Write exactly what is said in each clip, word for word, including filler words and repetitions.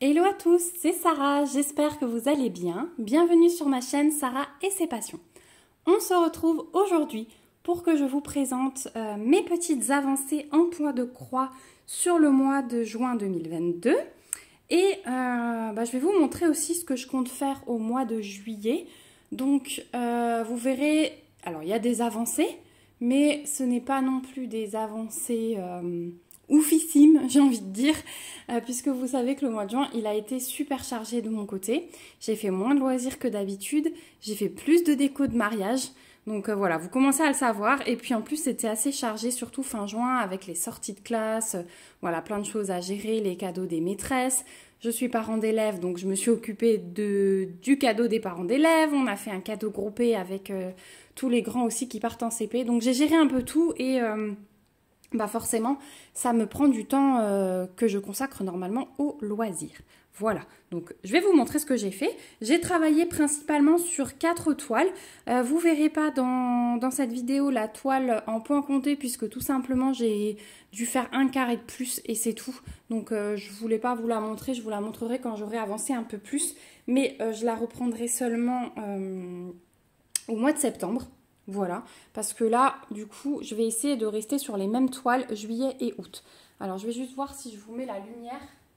Hello à tous, c'est Sarah, j'espère que vous allez bien. Bienvenue sur ma chaîne Sarah et ses passions. On se retrouve aujourd'hui pour que je vous présente euh, mes petites avancées en poids de croix sur le mois de juin deux mille vingt-deux. Et euh, bah, je vais vous montrer aussi ce que je compte faire au mois de juillet. Donc euh, vous verrez, alors il y a des avancées, mais ce n'est pas non plus des avancées euh, oufissimes, j'ai envie de dire, euh, puisque vous savez que le mois de juin, il a été super chargé de mon côté. J'ai fait moins de loisirs que d'habitude, j'ai fait plus de déco de mariage. Donc euh, voilà, vous commencez à le savoir. Et puis en plus, c'était assez chargé, surtout fin juin, avec les sorties de classe. Euh, voilà, plein de choses à gérer, les cadeaux des maîtresses. Je suis parent d'élèves, donc je me suis occupée de, du cadeau des parents d'élèves. On a fait un cadeau groupé avec euh, tous les grands aussi qui partent en C P. Donc j'ai géré un peu tout et euh, bah forcément, ça me prend du temps euh, que je consacre normalement aux loisirs. Voilà, donc je vais vous montrer ce que j'ai fait. J'ai travaillé principalement sur quatre toiles. Euh, vous ne verrez pas dans, dans cette vidéo la toile en point compté puisque tout simplement j'ai dû faire un carré de plus et c'est tout. Donc euh, je ne voulais pas vous la montrer, je vous la montrerai quand j'aurai avancé un peu plus. Mais euh, je la reprendrai seulement euh, au mois de septembre. Voilà, parce que là, du coup, je vais essayer de rester sur les mêmes toiles juillet et août. Alors, je vais juste voir si je vous mets la lumière.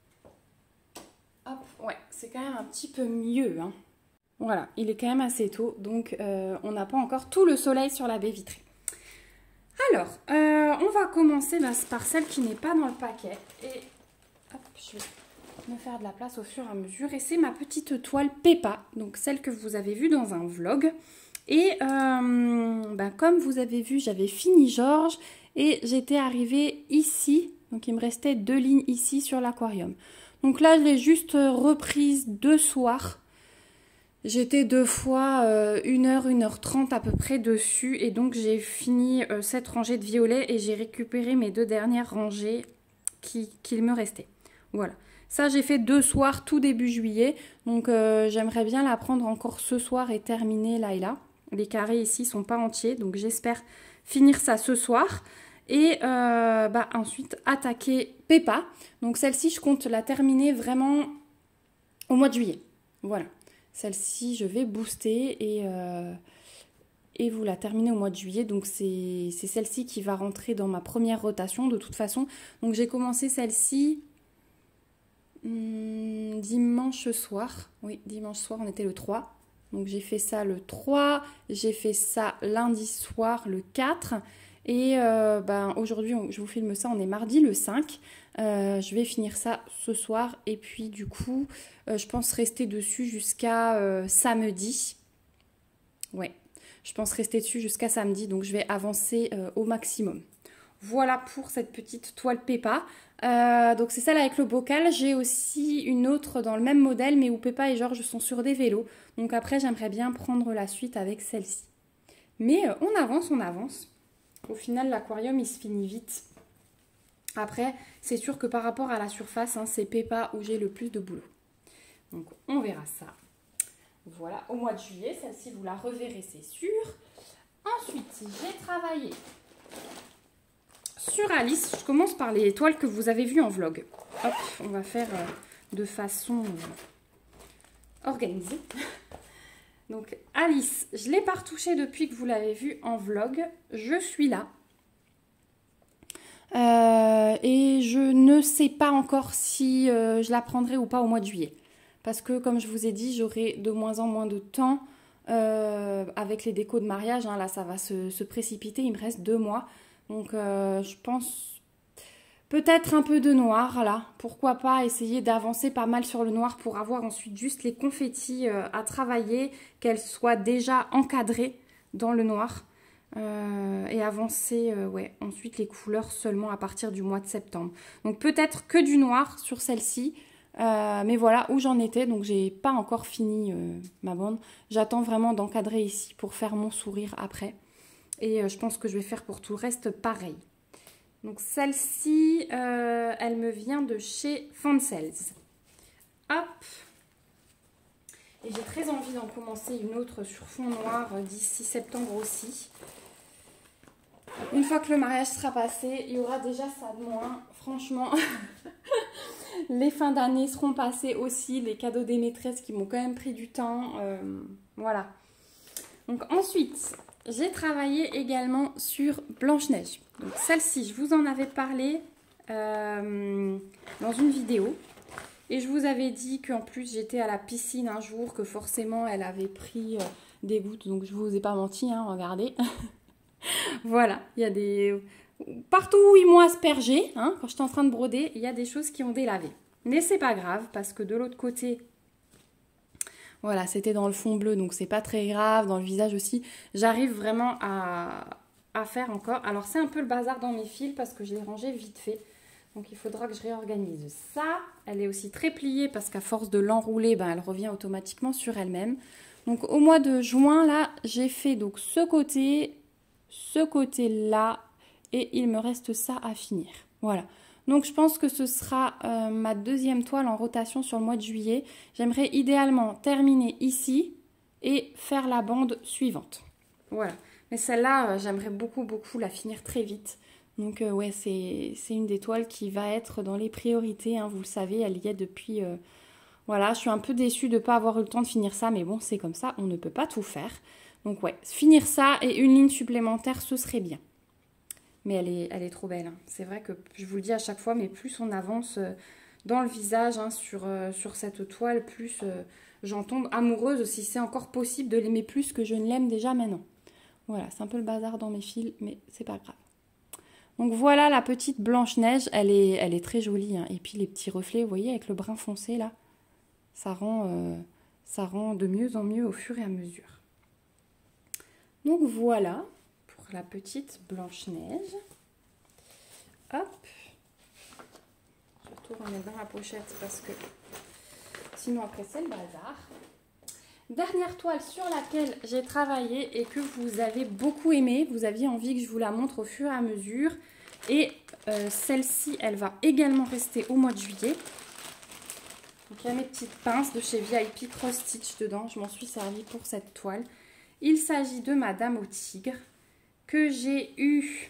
Hop, ouais, c'est quand même un petit peu mieux. Hein. Voilà, il est quand même assez tôt, donc euh, on n'a pas encore tout le soleil sur la baie vitrée. Alors, euh, on va commencer bah, par celle qui n'est pas dans le paquet. Et hop, je vais me faire de la place au fur et à mesure. Et c'est ma petite toile Peppa, donc celle que vous avez vue dans un vlog. Et euh, ben comme vous avez vu, j'avais fini Georges et j'étais arrivée ici. Donc il me restait deux lignes ici sur l'aquarium. Donc là, je l'ai juste reprise deux soirs. J'étais deux fois euh, une heure, une heure trente à peu près dessus. Et donc j'ai fini euh, cette rangée de violets et j'ai récupéré mes deux dernières rangées qui, qui me restaient. Voilà. Ça, j'ai fait deux soirs tout début juillet. Donc euh, j'aimerais bien la prendre encore ce soir et terminer là et là. Les carrés ici sont pas entiers, donc j'espère finir ça ce soir. Et euh, bah, ensuite attaquer Peppa. Donc celle-ci, je compte la terminer vraiment au mois de juillet. Voilà. Celle-ci, je vais booster et, euh, et vous la terminer au mois de juillet. Donc c'est celle-ci qui va rentrer dans ma première rotation de toute façon. Donc j'ai commencé celle-ci hum, dimanche soir. Oui, dimanche soir, on était le trois. Donc j'ai fait ça le trois, j'ai fait ça lundi soir le quatre et euh, ben, aujourd'hui je vous filme ça, on est mardi le cinq. Euh, je vais finir ça ce soir et puis du coup euh, je pense rester dessus jusqu'à euh, samedi. Ouais, je pense rester dessus jusqu'à samedi, donc je vais avancer euh, au maximum. Voilà pour cette petite toile Peppa. Euh, donc c'est celle avec le bocal. J'ai aussi une autre dans le même modèle, mais où Peppa et Georges sont sur des vélos. Donc après, j'aimerais bien prendre la suite avec celle-ci. Mais euh, on avance, on avance. Au final, l'aquarium, il se finit vite. Après, c'est sûr que par rapport à la surface, hein, c'est Peppa où j'ai le plus de boulot. Donc on verra ça. Voilà, au mois de juillet, celle-ci, vous la reverrez, c'est sûr. Ensuite, j'ai travaillé sur Alice. Je commence par les toiles que vous avez vues en vlog. Hop, on va faire euh, de façon euh, organisée. Donc Alice, je l'ai pas retouchée depuis que vous l'avez vue en vlog. Je suis là. Euh, et je ne sais pas encore si euh, je la prendrai ou pas au mois de juillet. Parce que comme je vous ai dit, j'aurai de moins en moins de temps euh, avec les décos de mariage. Hein, là, ça va se, se précipiter. Il me reste deux mois. Donc euh, je pense peut-être un peu de noir, là. Pourquoi pas essayer d'avancer pas mal sur le noir pour avoir ensuite juste les confettis euh, à travailler, qu'elles soient déjà encadrées dans le noir. Euh, et avancer euh, ouais, ensuite les couleurs seulement à partir du mois de septembre. Donc peut-être que du noir sur celle-ci. Euh, mais voilà où j'en étais. Donc j'ai pas encore fini euh, ma bande. J'attends vraiment d'encadrer ici pour faire mon sourire après. Et euh, je pense que je vais faire pour tout le reste pareil. Donc celle-ci, euh, elle me vient de chez Fancels. Hop. Et j'ai très envie d'en commencer une autre sur fond noir d'ici septembre aussi. Une fois que le mariage sera passé, il y aura déjà ça de moins. Franchement, les fins d'année seront passées aussi. Les cadeaux des maîtresses qui m'ont quand même pris du temps. Euh, voilà. Donc ensuite, j'ai travaillé également sur Blanche-Neige. Donc celle-ci, je vous en avais parlé euh, dans une vidéo. Et je vous avais dit qu'en plus j'étais à la piscine un jour, que forcément elle avait pris euh, des gouttes. Donc je vous ai pas menti, hein, regardez. Voilà, il y a des... Partout où ils m'ont aspergé, hein, quand j'étais en train de broder, il y a des choses qui ont délavé. Mais c'est pas grave, parce que de l'autre côté, voilà, c'était dans le fond bleu, donc c'est pas très grave. Dans le visage aussi, j'arrive vraiment à, à faire encore. Alors c'est un peu le bazar dans mes fils, parce que je l'ai rangé vite fait. Donc il faudra que je réorganise ça. Elle est aussi très pliée, parce qu'à force de l'enrouler, ben, elle revient automatiquement sur elle-même. Donc au mois de juin, là, j'ai fait donc ce côté... ce côté-là, et il me reste ça à finir. Voilà. Donc, je pense que ce sera euh, ma deuxième toile en rotation sur le mois de juillet. J'aimerais idéalement terminer ici et faire la bande suivante. Voilà. Mais celle-là, euh, j'aimerais beaucoup, beaucoup la finir très vite. Donc, euh, ouais, c'est une des toiles qui va être dans les priorités. Hein, vous le savez, elle y est depuis... Euh, voilà, je suis un peu déçue de ne pas avoir eu le temps de finir ça. Mais bon, c'est comme ça, on ne peut pas tout faire. Donc ouais, finir ça et une ligne supplémentaire, ce serait bien. Mais elle est, elle est trop belle. Hein. C'est vrai que je vous le dis à chaque fois, mais plus on avance dans le visage hein, sur, euh, sur cette toile, plus euh, j'en tombe amoureuse, si c'est encore possible de l'aimer plus que je ne l'aime déjà maintenant. Voilà, c'est un peu le bazar dans mes fils, mais c'est pas grave. Donc voilà la petite Blanche-Neige, elle est, elle est très jolie. Hein. Et puis les petits reflets, vous voyez, avec le brun foncé là, ça rend, euh, ça rend de mieux en mieux au fur et à mesure. Donc voilà pour la petite Blanche-Neige. Hop. Je retourne dans la pochette parce que sinon après c'est le bazar. Dernière toile sur laquelle j'ai travaillé et que vous avez beaucoup aimé. Vous aviez envie que je vous la montre au fur et à mesure. Et euh, celle-ci, elle va également rester au mois de juillet. Donc il y a mes petites pinces de chez V I P Cross Stitch dedans. Je m'en suis servi pour cette toile. Il s'agit de Madame au Tigre que j'ai eu,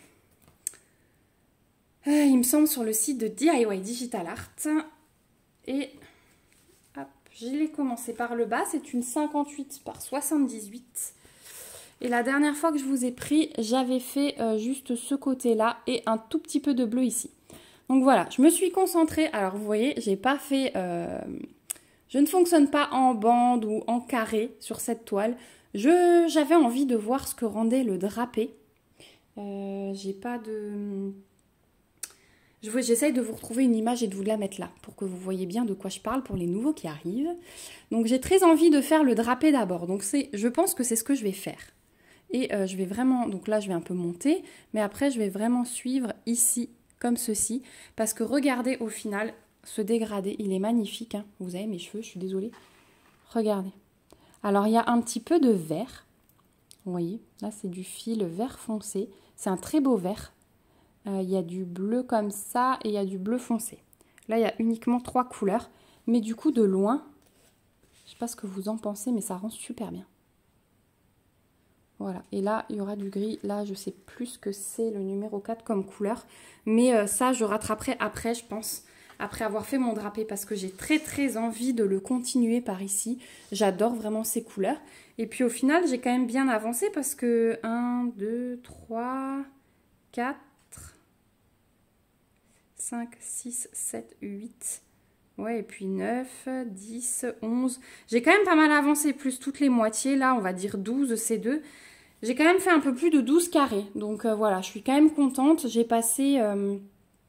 euh, il me semble, sur le site de D I Y Digital Art. Et hop, je l'ai commencé par le bas. C'est une cinquante-huit par soixante-dix-huit. Et la dernière fois que je vous ai pris, j'avais fait euh, juste ce côté-là et un tout petit peu de bleu ici. Donc voilà, je me suis concentrée. Alors vous voyez, j'ai pas fait... Euh, je ne fonctionne pas en bande ou en carré sur cette toile. J'avais envie de voir ce que rendait le drapé. Euh, j'ai pas de... J'essaye de vous retrouver une image et de vous la mettre là, pour que vous voyez bien de quoi je parle pour les nouveaux qui arrivent. Donc j'ai très envie de faire le drapé d'abord. Donc je pense que c'est ce que je vais faire. Et euh, je vais vraiment... Donc là, je vais un peu monter. Mais après, je vais vraiment suivre ici, comme ceci. Parce que regardez, au final, ce dégradé, il est magnifique. Hein. Vous avez mes cheveux, je suis désolée. Regardez. Alors, il y a un petit peu de vert. Vous voyez, là, c'est du fil vert foncé. C'est un très beau vert. Euh, il y a du bleu comme ça et il y a du bleu foncé. Là, il y a uniquement trois couleurs. Mais du coup, de loin, je ne sais pas ce que vous en pensez, mais ça rend super bien. Voilà. Et là, il y aura du gris. Là, je ne sais plus ce que c'est le numéro quatre comme couleur. Mais euh, ça, je rattraperai après, je pense. Après avoir fait mon drapé, parce que j'ai très très envie de le continuer par ici. J'adore vraiment ces couleurs. Et puis au final, j'ai quand même bien avancé parce que un, deux, trois, quatre, cinq, six, sept, huit, ouais, et puis neuf, dix, onze. J'ai quand même pas mal avancé, plus toutes les moitiés. Là, on va dire douze, c'est deux. J'ai quand même fait un peu plus de douze carrés. Donc euh, voilà, je suis quand même contente. J'ai passé... Euh,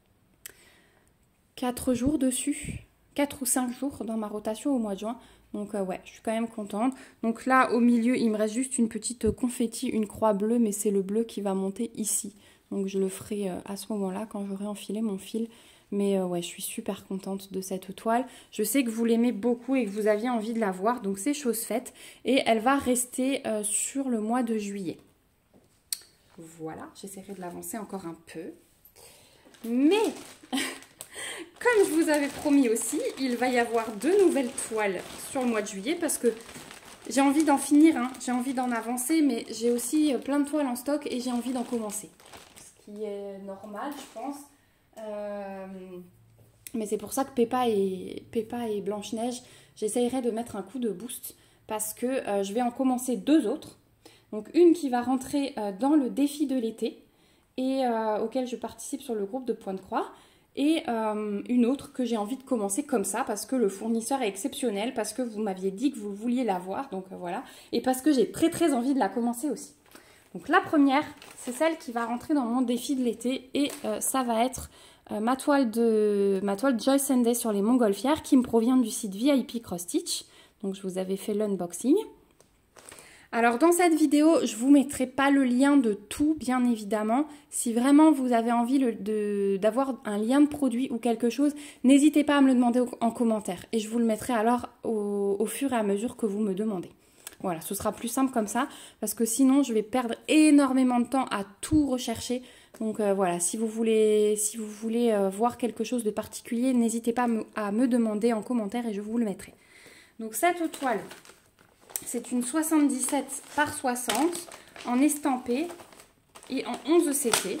quatre jours dessus, quatre ou cinq jours dans ma rotation au mois de juin. Donc euh, ouais, je suis quand même contente. Donc là, au milieu, il me reste juste une petite confetti, une croix bleue, mais c'est le bleu qui va monter ici. Donc je le ferai euh, à ce moment-là, quand j'aurai enfilé mon fil. Mais euh, ouais, je suis super contente de cette toile. Je sais que vous l'aimez beaucoup et que vous aviez envie de la voir, donc c'est chose faite. Et elle va rester euh, sur le mois de juillet. Voilà, j'essaierai de l'avancer encore un peu. Mais... Comme je vous avais promis aussi, il va y avoir deux nouvelles toiles sur le mois de juillet parce que j'ai envie d'en finir, hein. J'ai envie d'en avancer, mais j'ai aussi plein de toiles en stock et j'ai envie d'en commencer. qui est normal, je pense. Euh, mais c'est pour ça que Peppa et, Peppa et Blanche-Neige, j'essayerai de mettre un coup de boost parce que euh, je vais en commencer deux autres. Donc une qui va rentrer euh, dans le défi de l'été et euh, auquel je participe sur le groupe de Point de Croix. Et euh, une autre que j'ai envie de commencer comme ça parce que le fournisseur est exceptionnel, parce que vous m'aviez dit que vous vouliez l'avoir, donc euh, voilà. Et parce que j'ai très très envie de la commencer aussi. Donc la première, c'est celle qui va rentrer dans mon défi de l'été et euh, ça va être euh, ma toile de ma toile Joyce and Day sur les montgolfières qui me provient du site V I P Cross Stitch. Donc je vous avais fait l'unboxing. Alors dans cette vidéo, je ne vous mettrai pas le lien de tout, bien évidemment. Si vraiment vous avez envie d'avoir un lien de produit ou quelque chose, n'hésitez pas à me le demander en commentaire. Et je vous le mettrai alors au, au fur et à mesure que vous me demandez. Voilà, ce sera plus simple comme ça, parce que sinon je vais perdre énormément de temps à tout rechercher. Donc euh, voilà, si vous voulez, si vous voulez euh, voir quelque chose de particulier, n'hésitez pas à me, à me demander en commentaire et je vous le mettrai. Donc cette toile... c'est une soixante-dix-sept par soixante en estampé et en onze C T.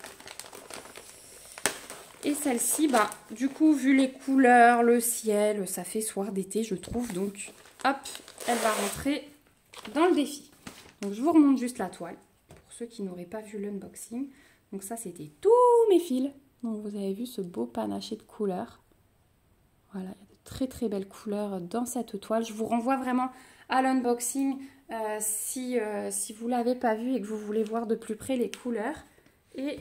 Et celle-ci, bah, du coup, vu les couleurs, le ciel, ça fait soir d'été, je trouve. Donc, hop, elle va rentrer dans le défi. Donc, je vous remonte juste la toile pour ceux qui n'auraient pas vu l'unboxing. Donc, ça, c'était tous mes fils. Donc, vous avez vu ce beau panaché de couleurs. Voilà, il y a de très, très belles couleurs dans cette toile. Je vous renvoie vraiment à l'unboxing euh, si, euh, si vous ne l'avez pas vu et que vous voulez voir de plus près les couleurs. Et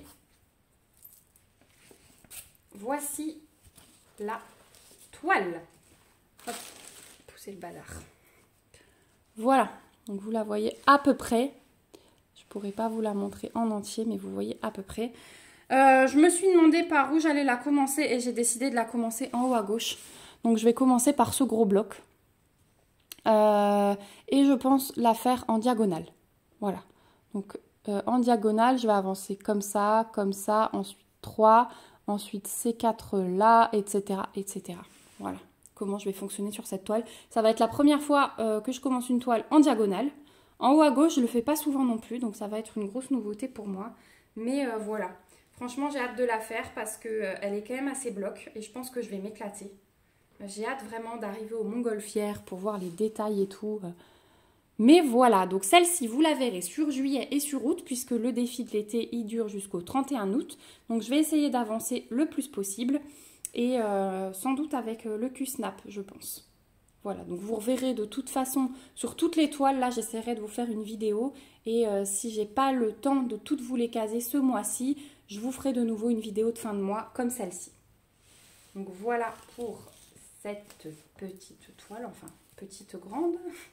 voici la toile. Hop, poussez le bazar. Voilà, donc vous la voyez à peu près. Je ne pourrais pas vous la montrer en entier, mais vous voyez à peu près. Euh, je me suis demandé par où j'allais la commencer et j'ai décidé de la commencer en haut à gauche. Donc je vais commencer par ce gros bloc. Euh, et je pense la faire en diagonale. Voilà. Donc euh, en diagonale, je vais avancer comme ça, comme ça, ensuite trois, ensuite ces quatre là, et cetera, et cetera. Voilà comment je vais fonctionner sur cette toile. Ça va être la première fois euh, que je commence une toile en diagonale. En haut à gauche, je ne le fais pas souvent non plus, donc ça va être une grosse nouveauté pour moi. Mais euh, voilà. Franchement, j'ai hâte de la faire parce qu'elle euh, est quand même assez bloc et je pense que je vais m'éclater. J'ai hâte vraiment d'arriver aux montgolfières pour voir les détails et tout. Mais voilà, donc celle-ci, vous la verrez sur juillet et sur août, puisque le défi de l'été, il dure jusqu'au trente et un août. Donc je vais essayer d'avancer le plus possible. Et euh, sans doute avec le Q-Snap, je pense. Voilà, donc vous reverrez de toute façon sur toutes les toiles. Là, j'essaierai de vous faire une vidéo. Et euh, si j'ai pas le temps de toutes vous les caser ce mois-ci, je vous ferai de nouveau une vidéo de fin de mois comme celle-ci. Donc voilà pour cette petite toile, enfin petite grande.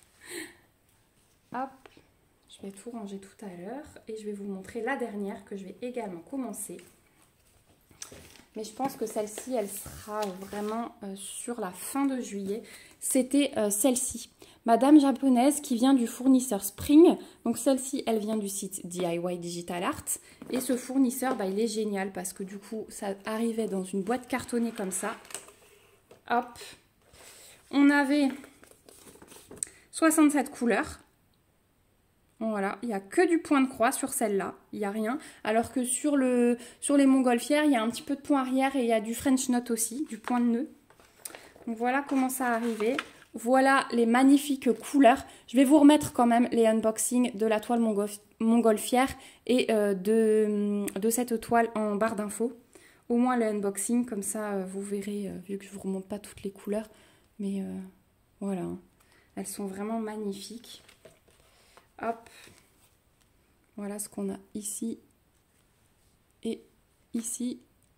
Hop, je vais tout ranger tout à l'heure et je vais vous montrer la dernière que je vais également commencer. Mais je pense que celle-ci, elle sera vraiment euh, sur la fin de juillet. C'était euh, celle-ci, Madame Japonaise, qui vient du fournisseur Spring. Donc celle-ci, elle vient du site D I Y Digital Art. Et ce fournisseur, bah, il est génial parce que du coup, ça arrivait dans une boîte cartonnée comme ça. Hop, on avait soixante-sept couleurs. Voilà, il n'y a que du point de croix sur celle-là, il n'y a rien. Alors que sur, le, sur les montgolfières, il y a un petit peu de point arrière et il y a du French knot aussi, du point de nœud. Donc voilà comment ça arrivait. Voilà les magnifiques couleurs. Je vais vous remettre quand même les unboxings de la toile montgolfière et euh, de, de cette toile en barre d'infos. Au moins le unboxing, comme ça euh, vous verrez, euh, vu que je ne vous remonte pas toutes les couleurs. Mais euh, voilà, elles sont vraiment magnifiques. Hop, voilà ce qu'on a ici et ici.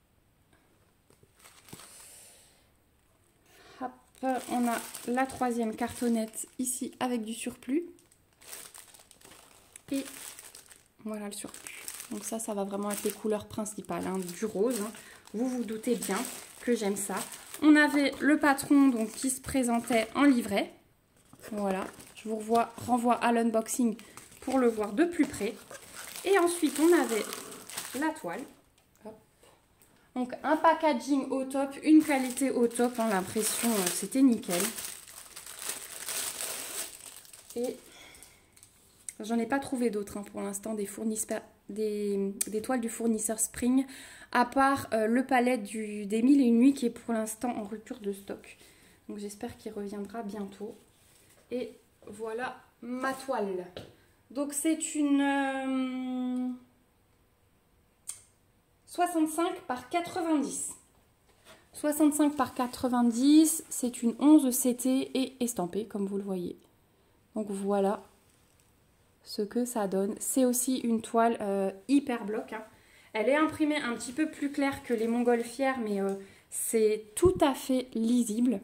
Hop, on a la troisième cartonnette ici avec du surplus. Et voilà le surplus. Donc ça, ça va vraiment être les couleurs principales, hein, du rose. Hein. Vous vous doutez bien que j'aime ça. On avait le patron donc, qui se présentait en livret. Voilà, je vous revois, renvoie à l'unboxing pour le voir de plus près. Et ensuite, on avait la toile. Hop. Donc un packaging au top, une qualité au top. Hein, l'impression, euh, c'était nickel. Et j'en ai pas trouvé d'autres hein, pour l'instant, des fournisseurs, des, des toiles du fournisseur Spring, à part euh, le palette du, des mille et une nuits qui est pour l'instant en rupture de stock. Donc j'espère qu'il reviendra bientôt. Et voilà ma toile. Donc c'est une euh, soixante-cinq par quatre-vingt-dix. soixante-cinq par quatre-vingt-dix, c'est une onze C T et estampée comme vous le voyez. Donc voilà ce que ça donne. C'est aussi une toile euh, hyper bloc. Hein. Elle est imprimée un petit peu plus claire que les montgolfières, mais euh, c'est tout à fait lisible.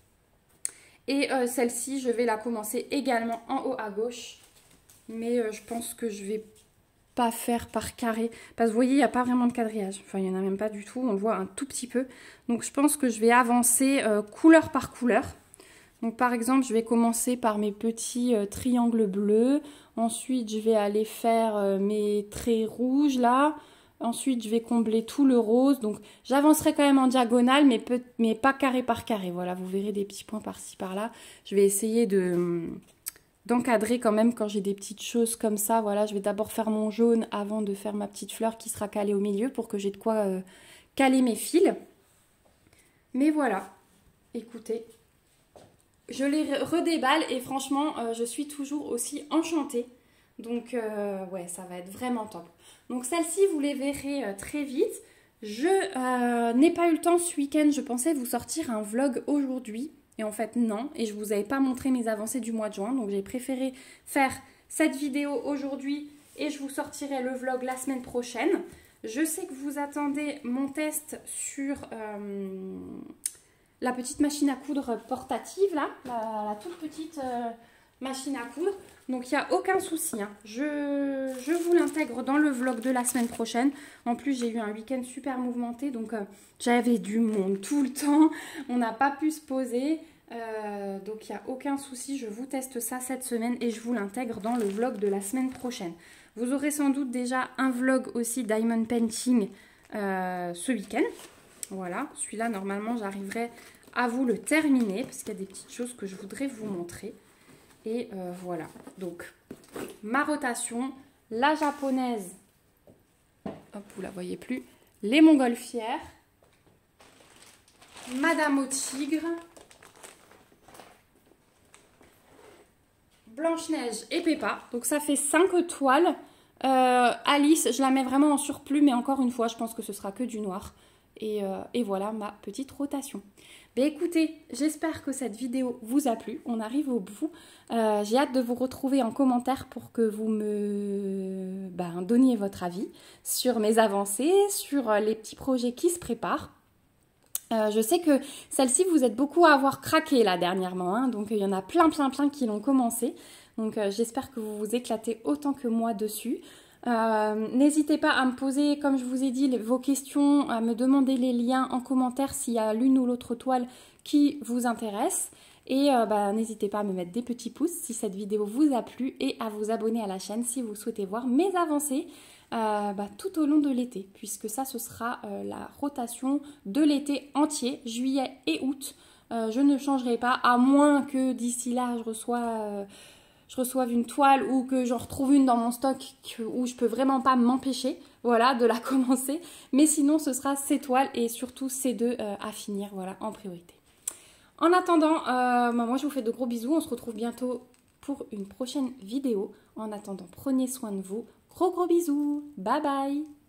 Et euh, celle-ci, je vais la commencer également en haut à gauche. Mais euh, je pense que je vais pas faire par carré. Parce que vous voyez, il n'y a pas vraiment de quadrillage. Enfin, il n'y en a même pas du tout. On le voit un tout petit peu. Donc, je pense que je vais avancer euh, couleur par couleur. Donc, par exemple, je vais commencer par mes petits euh, triangles bleus. Ensuite, je vais aller faire euh, mes traits rouges là. Ensuite, je vais combler tout le rose. Donc, j'avancerai quand même en diagonale, mais, peu, mais pas carré par carré. Voilà, vous verrez des petits points par-ci, par-là. Je vais essayer de d'encadrer quand même quand j'ai des petites choses comme ça. Voilà, je vais d'abord faire mon jaune avant de faire ma petite fleur qui sera calée au milieu pour que j'ai de quoi euh, caler mes fils. Mais voilà, écoutez, je les redéballe et franchement, euh, je suis toujours aussi enchantée. Donc, euh, ouais, ça va être vraiment top. Donc, celle-ci, vous les verrez euh, très vite. Je euh, n'ai pas eu le temps ce week-end. Je pensais vous sortir un vlog aujourd'hui. Et en fait, non. Et je ne vous avais pas montré mes avancées du mois de juin. Donc, j'ai préféré faire cette vidéo aujourd'hui. Et je vous sortirai le vlog la semaine prochaine. Je sais que vous attendez mon test sur euh, la petite machine à coudre portative, là. La, la toute petite euh, machine à coudre. Donc, il n'y a aucun souci. Hein. Je, je vous l'intègre dans le vlog de la semaine prochaine. En plus, j'ai eu un week-end super mouvementé. Donc, euh, j'avais du monde tout le temps. On n'a pas pu se poser. Euh, donc, il n'y a aucun souci. Je vous teste ça cette semaine et je vous l'intègre dans le vlog de la semaine prochaine. Vous aurez sans doute déjà un vlog aussi Diamond Painting euh, ce week-end. Voilà. Celui-là, normalement, j'arriverai à vous le terminer parce qu'il y a des petites choses que je voudrais vous montrer. Et euh, voilà, donc ma rotation, la japonaise, hop, vous la voyez plus, les montgolfières, Madame au tigre, Blanche-Neige et Peppa. Donc ça fait cinq toiles. Euh, Alice, je la mets vraiment en surplus, mais encore une fois, je pense que ce sera que du noir. Et, euh, et voilà ma petite rotation. Ben écoutez, j'espère que cette vidéo vous a plu. On arrive au bout. Euh, J'ai hâte de vous retrouver en commentaire pour que vous me ben, donniez votre avis sur mes avancées, sur les petits projets qui se préparent. Euh, je sais que celle-ci, vous êtes beaucoup à avoir craqué là dernièrement. Hein, donc il y en a plein, plein, plein qui l'ont commencé. Donc euh, j'espère que vous vous éclatez autant que moi dessus. Euh, N'hésitez pas à me poser, comme je vous ai dit, les, vos questions, à me demander les liens en commentaire s'il y a l'une ou l'autre toile qui vous intéresse. Et euh, bah, n'hésitez pas à me mettre des petits pouces si cette vidéo vous a plu et à vous abonner à la chaîne si vous souhaitez voir mes avancées euh, bah, tout au long de l'été. Puisque ça, ce sera euh, la rotation de l'été entier, juillet et août. Euh, je ne changerai pas, à moins que d'ici là, je reçois... Euh, je reçoive une toile ou que j'en retrouve une dans mon stock où je peux vraiment pas m'empêcher, voilà, de la commencer. Mais sinon, ce sera ces toiles et surtout ces deux euh, à finir, voilà, en priorité. En attendant, euh, moi je vous fais de gros bisous. On se retrouve bientôt pour une prochaine vidéo. En attendant, prenez soin de vous. Gros gros bisous. Bye bye.